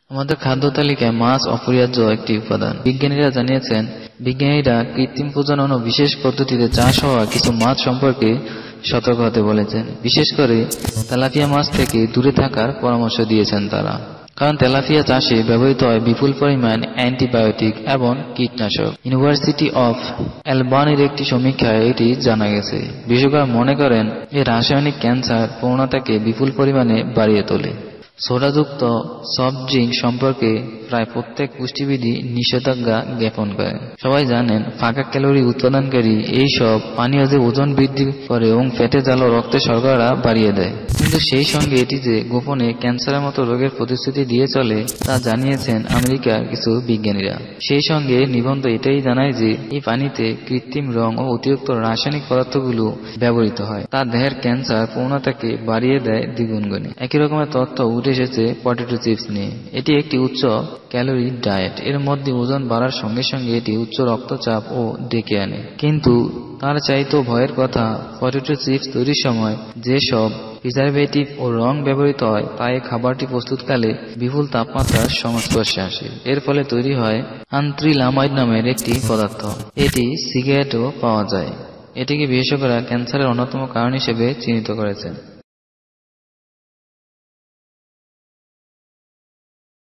আমাদের খাদ্য তালিকায় মাছ অপরিহার্য একটি উপাদান। বিজ্ঞানীরা জানিয়েছেন, বিজ্ঞানীরা কৃত্রিম প্রজনন ও বিশেষ পদ্ধতিতে চাষ হওয়া কিছু মাছ সম্পর্কে সতর্ক হতে বলেছেন। বিশেষ করে তেলাপিয়া মাছ থেকে দূরে থাকার পরামর্শ দিয়েছেন তারা। কারণ তেলাপিয়া চাষে ব্যবহৃত হয় বিপুল পরিমাণ অ্যান্টিবায়োটিক এবং কীটনাশক। ইউনিভার্সিটি অফ অ্যালবানির একটি সমীক্ষায় এটি জানা গেছে। বিশেষজ্ঞরা মনে করেন এই রাসায়নিক ক্যান্সার প্রবণতাকে বিপুল পরিমাণে বাড়িয়ে তোলে। সোডাযুক্ত সফট ড্রিঙ্ক সম্পর্কে প্রায় প্রত্যেক পুষ্টিবিদই নিষেধাজ্ঞা জ্ঞাপন করেন। সবাই জানেন, ফাঁকা ক্যালোরি উৎপাদনকারী এই সব পানীয় যে ওজন বৃদ্ধি করে এবং ফ্যাটে জ্বালা রক্তের শর্করা বাড়িয়ে দেয়, কিন্তু সেই সঙ্গে এটি যে গোপনে ক্যান্সারের মতো রোগের প্রতিশ্রুতি দিয়ে চলে তা জানিয়েছেন আমেরিকার কিছু বিজ্ঞানীরা। সেই সঙ্গে নিবন্ধ এটাই জানায় যে এই পানিতে কৃত্রিম রং ও অতিরিক্ত রাসায়নিক পদার্থগুলো ব্যবহৃত হয়, তা দেহের ক্যান্সার প্রবণতাকে বাড়িয়ে দেয় দ্বিগুণ গুণে। একই রকমের তথ্য উঠে এসেছে পটেটো চিপস নিয়ে। এটি একটি উচ্চ ক্যালোরি ডায়েট। এর মধ্যে ওজন বাড়ার সঙ্গে সঙ্গে এটি উচ্চ রক্তচাপ ও ডেকে আনে। কিন্তু তার চাইতেও ভয়ের কথা, পটেটো চিপস তৈরির সময় যেসব প্রিজারভেটিভ ও রং ব্যবহৃত হয় তা এই খাবারটি প্রস্তুতকালে বিপুল তাপমাত্রার সংস্পর্শে আসে। এর ফলে তৈরি হয় অ্যান্থ্রিলামাইড নামের একটি পদার্থ। এটি সিগারেটেও পাওয়া যায়। এটিকে বিশেষজ্ঞরা ক্যান্সারের অন্যতম কারণ হিসেবে চিহ্নিত করেছেন।